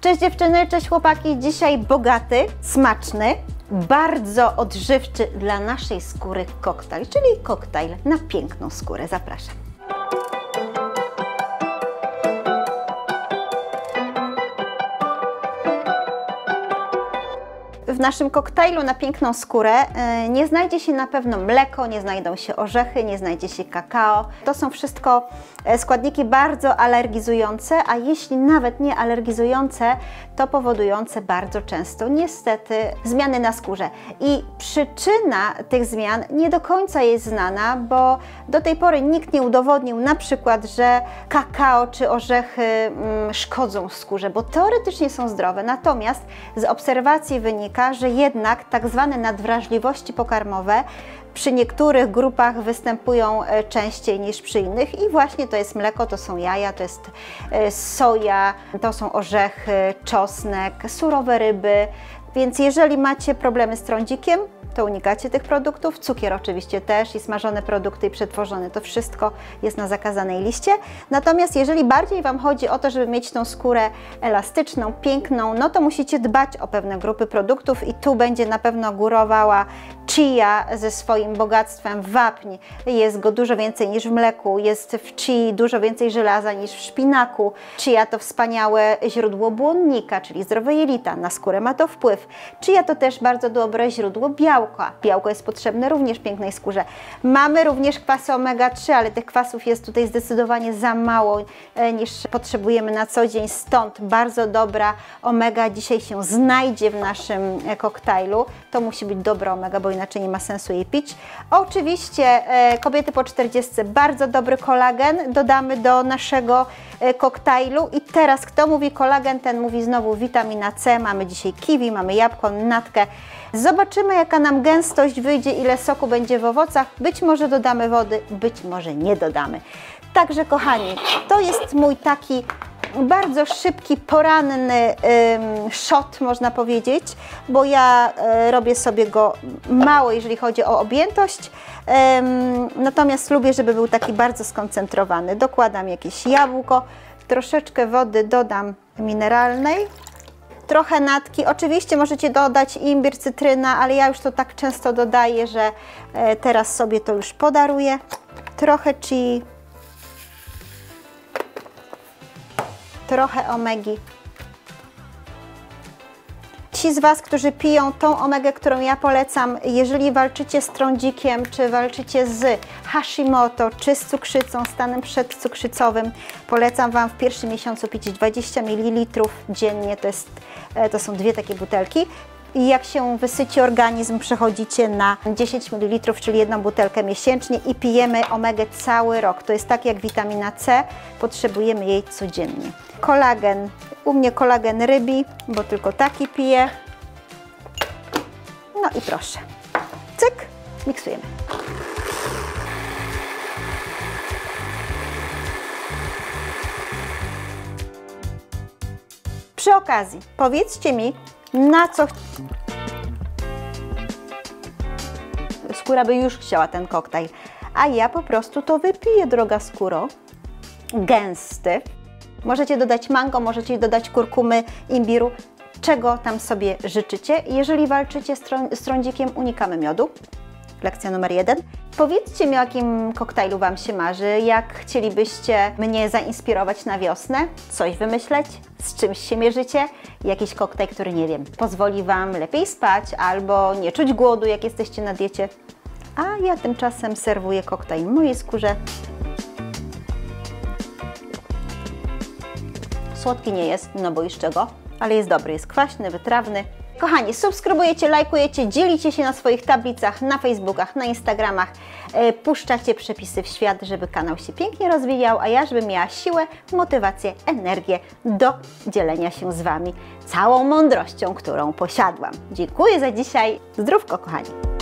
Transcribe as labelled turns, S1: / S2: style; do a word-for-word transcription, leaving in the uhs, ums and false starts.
S1: Cześć dziewczyny, cześć chłopaki. Dzisiaj bogaty, smaczny, bardzo odżywczy dla naszej skóry koktajl, czyli koktajl na piękną skórę. Zapraszam. W naszym koktajlu na piękną skórę nie znajdzie się na pewno mleko, nie znajdą się orzechy, nie znajdzie się kakao. To są wszystko składniki bardzo alergizujące, a jeśli nawet nie alergizujące, to powodujące bardzo często niestety zmiany na skórze. I przyczyna tych zmian nie do końca jest znana, bo do tej pory nikt nie udowodnił na przykład, że kakao czy orzechy mm, szkodzą skórze, bo teoretycznie są zdrowe. Natomiast z obserwacji wynika, że jednak tak zwane nadwrażliwości pokarmowe przy niektórych grupach występują częściej niż przy innych i właśnie to jest mleko, to są jaja, to jest soja, to są orzechy, czosnek, surowe ryby. Więc jeżeli macie problemy z trądzikiem, to unikacie tych produktów. Cukier oczywiście też i smażone produkty i przetworzone, to wszystko jest na zakazanej liście. Natomiast jeżeli bardziej Wam chodzi o to, żeby mieć tą skórę elastyczną, piękną, no to musicie dbać o pewne grupy produktów i tu będzie na pewno górowała chia ze swoim bogactwem wapń. Jest go dużo więcej niż w mleku, jest w chii dużo więcej żelaza niż w szpinaku. Chia to wspaniałe źródło błonnika, czyli zdrowe jelita, na skórę ma to wpływ. Chia to też bardzo dobre źródło białka. Białko jest potrzebne również pięknej skórze. Mamy również kwasy omega trzy, ale tych kwasów jest tutaj zdecydowanie za mało niż potrzebujemy na co dzień, stąd bardzo dobra omega dzisiaj się znajdzie w naszym koktajlu. To musi być dobra omega, bo inaczej nie ma sensu jej pić. Oczywiście e, kobiety po czterdziestce, bardzo dobry kolagen dodamy do naszego e, koktajlu i teraz kto mówi kolagen, ten mówi znowu witamina C. Mamy dzisiaj kiwi, mamy jabłko, natkę. Zobaczymy, jaka nam gęstość wyjdzie, ile soku będzie w owocach. Być może dodamy wody, być może nie dodamy. Także kochani, to jest mój taki bardzo szybki, poranny ym, shot, można powiedzieć, bo ja y, robię sobie go mało, jeżeli chodzi o objętość, ym, natomiast lubię, żeby był taki bardzo skoncentrowany. Dokładam jakieś jabłko, troszeczkę wody dodam mineralnej, trochę natki. Oczywiście możecie dodać imbir, cytryna, ale ja już to tak często dodaję, że y, teraz sobie to już podaruję. Trochę chii, trochę omegi. Ci z Was, którzy piją tą omegę, którą ja polecam, jeżeli walczycie z trądzikiem, czy walczycie z Hashimoto, czy z cukrzycą, stanem przedcukrzycowym, polecam Wam w pierwszym miesiącu pić dwadzieścia mililitrów dziennie, to, jest, to są dwie takie butelki. I jak się wysyci organizm, przechodzicie na dziesięć mililitrów, czyli jedną butelkę miesięcznie i pijemy omegę cały rok. To jest tak jak witamina C, potrzebujemy jej codziennie. Kolagen, u mnie kolagen rybi, bo tylko taki piję. No i proszę, cyk, miksujemy. Przy okazji, powiedzcie mi, na co skóra by już chciała ten koktajl, a ja po prostu to wypiję, droga skóro. Gęsty. Możecie dodać mango, możecie dodać kurkumy, imbiru, czego tam sobie życzycie. Jeżeli walczycie z, trą z trądzikiem, unikamy miodu. Lekcja numer jeden. Powiedzcie mi, o jakim koktajlu Wam się marzy, jak chcielibyście mnie zainspirować na wiosnę, coś wymyśleć, z czymś się mierzycie, jakiś koktajl, który, nie wiem, pozwoli Wam lepiej spać albo nie czuć głodu, jak jesteście na diecie. A ja tymczasem serwuję koktajl mojej skórze. Słodki nie jest, no bo i z czego, ale jest dobry, jest kwaśny, wytrawny. Kochani, subskrybujecie, lajkujecie, dzielicie się na swoich tablicach, na Facebookach, na Instagramach, e, puszczacie przepisy w świat, żeby kanał się pięknie rozwijał, a ja, żebym miała siłę, motywację, energię do dzielenia się z Wami całą mądrością, którą posiadłam. Dziękuję za dzisiaj. Zdrówko, kochani!